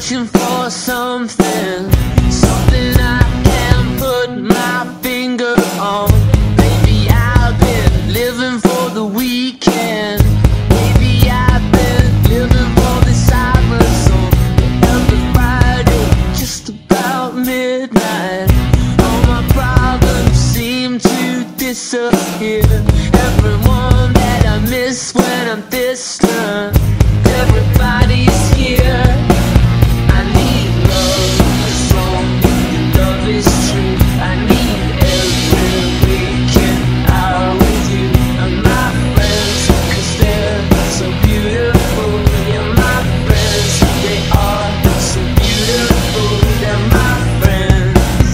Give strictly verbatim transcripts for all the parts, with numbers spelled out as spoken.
searching for something, something I can put my finger on. Maybe I've been living for the weekend. Maybe I've been living for the summer song. Every Friday, just about midnight, all my problems seem to disappear. Everyone that I miss when I'm distant, everybody's here. I need love, a song, love is true. I need every weekend out with you and my friends, 'cause they're so beautiful. You're my friends, they are so beautiful. They're my friends.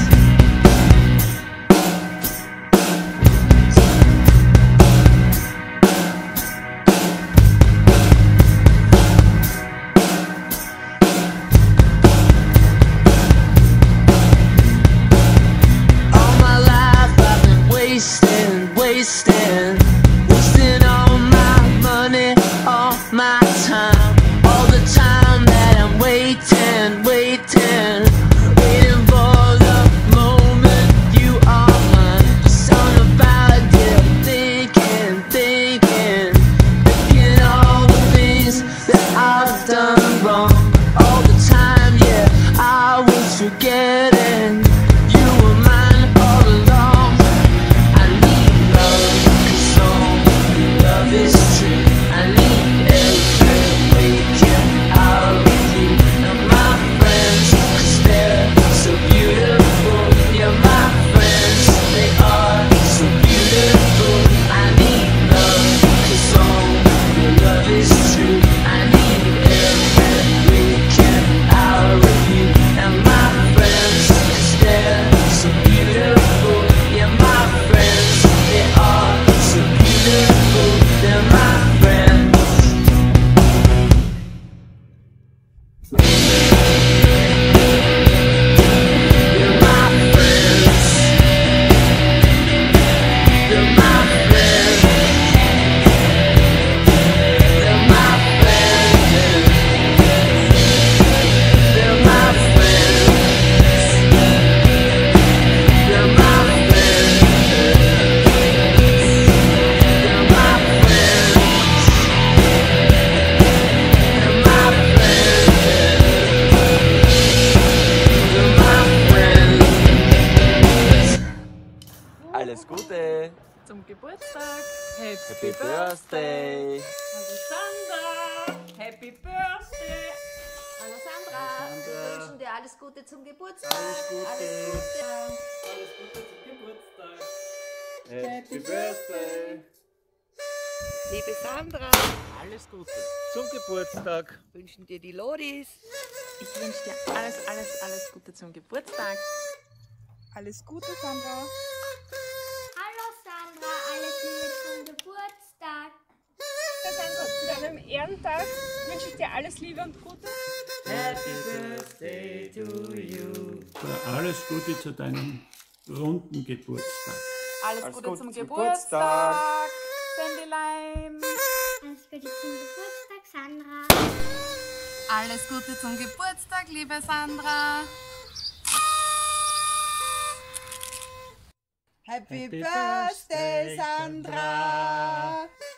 Wasting, wasting, wasting all my money, all my time, all the time that I'm waiting, waiting, waiting for the moment you are mine. Just on about it, thinking, thinking, thinking all the things that I've done wrong. All the time, yeah, I was forgetting you were mine all along. Love is true. I need every weekend out with you and my friends, 'cause they're so beautiful. You're my friends, they are so beautiful. I need love, 'cause all your love is true. I need every weekend out with you and my friends, 'cause they're so beautiful. You're my friends, they are so beautiful. They're my friends. They're my friends. They're my friends. They're my friends. They're my friends. They're my friends. Alles Gute zum Geburtstag. Happy, Happy Birthday. Hallo Sandra. Happy Birthday. Hallo Sandra. Sandra. Wir wünschen dir alles Gute zum Geburtstag. Alles Gute. Alles Gute. Alles Gute zum Geburtstag. Happy Birthday. Liebe Sandra, Alles Gute zum Geburtstag. wünschen dir die Loris. Ich wünsche dir alles, alles, alles Gute zum Geburtstag. Alles Gute, Sandra. Hallo Sandra, alles Liebe zum Geburtstag. Sandra, zu deinem Ehrentag wünsche ich dir alles Liebe und Gute. Happy Birthday to you. Alles Gute zu deinem runden Geburtstag. Alles, Alles Gute Gute zum zum Geburtstag. Sandylein. Alles Gute zum Geburtstag, Sandra. Alles Gute zum Geburtstag, liebe Sandra. Happy, Happy Birthday, Birthday, Sandra.